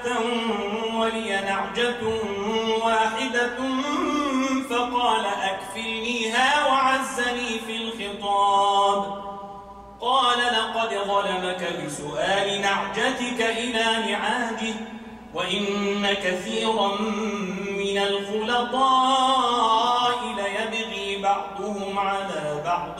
ناقة ولي نعجة واحدة فقال أكفلنيها وعزني في الخطاب. قال لقد ظلمك بسؤال نعجتك إلى نعاجه وإن كثيرا من الخلطاء ليبغي بعضهم على بعض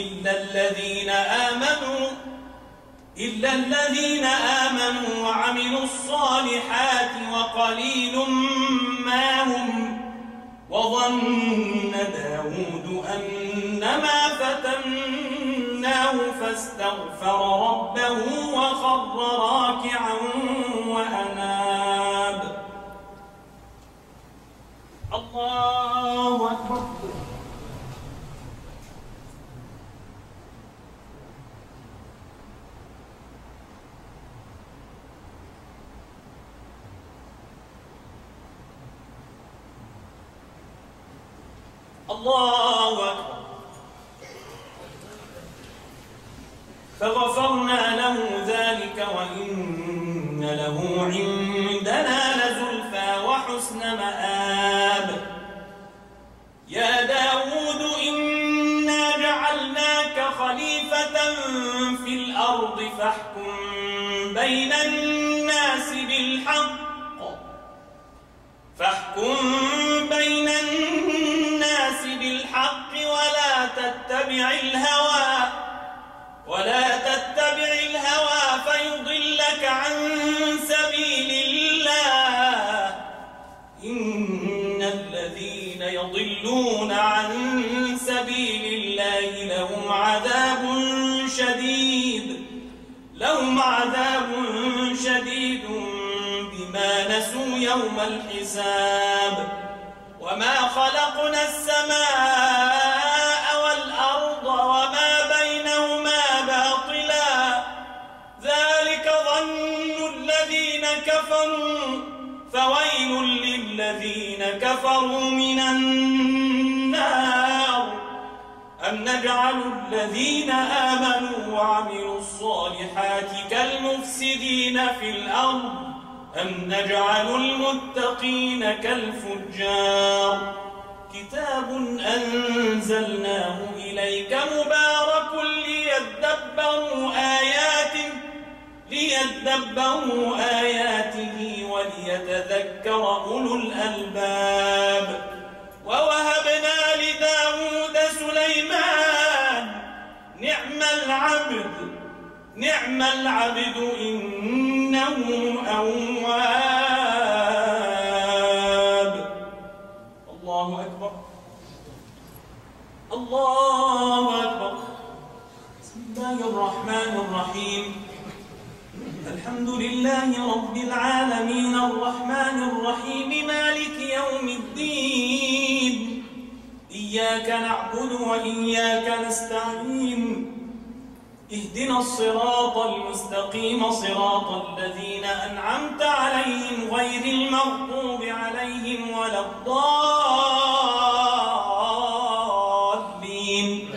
إلا الذين آمنوا وعملوا الصالحات وقليل ما هم. وظن داود أنما فتناه فاستغفر ربه وخر راكعا وأناب. الله أكبر. الله أكبر. فغفرنا له ذلك وإن له عندنا لزلفى وحسن مآب. يا داود إنا جعلناك خليفة في الأرض فاحكم بين الناس بالحق ولا تتبع الهوى فيضلك عن سبيل الله. إن الذين يضلون عن سبيل الله لهم عذاب شديد بما نسوا يوم الحساب. وما خلقنا السماء والأرض وما بينهما باطلا ذلك ظن الذين كفروا فويل للذين كفروا من النار. أم نجعل الذين آمنوا وعملوا الصالحات كالمفسدين في الأرض أم نجعل المتقين كالفجار. كتاب أنزلناه إليك مبارك ليدبروا آياته وليتذكر أولو الألباب. ووهبنا لداود سليمان نعم العبد إنه أواب. الله أكبر. الله أكبر. بسم الله الرحمن الرحيم. الحمد لله رب العالمين الرحمن الرحيم مالك يوم الدين. إياك نعبد وإياك نستعين. اهدنا الصراط المستقيم صراط الذين أنعمت عليهم غير المغضوب عليهم ولا الضالين.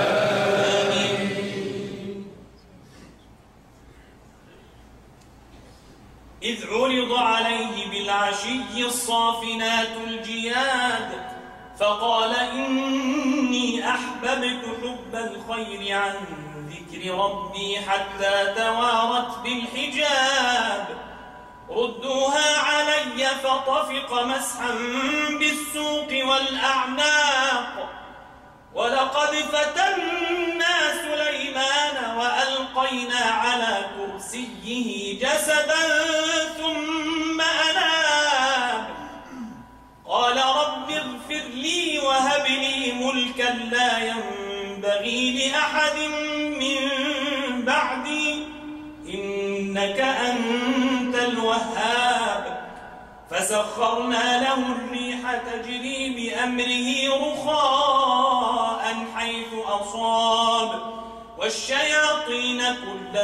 إذ عرض عليه بالعشي الصافنات الجياد فقال إني أحببت حب الخير عن ذكر ربي حتى توارت بالحجاب. ردوها علي فطفق مسحا بالسوق والأعناق. ولقد فتنا سليمان وألقينا على كرسيه جسدا ثم أناب. قال رب اغفر لي وهب لي ملكا لا ينبغي لأحد من بعدي إنك أنت الوهاب. فسخرنا له الريح تجري بأمره رخاء حيث أصاب والشياطين كل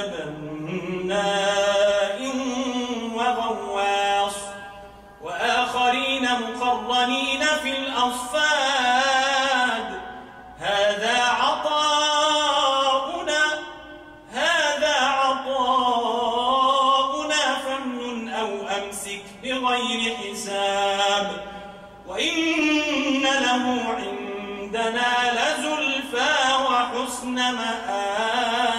بناء وغواص وآخرين مقرنين في الأصفاد. هذا عطاؤنا فامنن أو أمسك وإن له عندنا لزلفى وحسن مآب.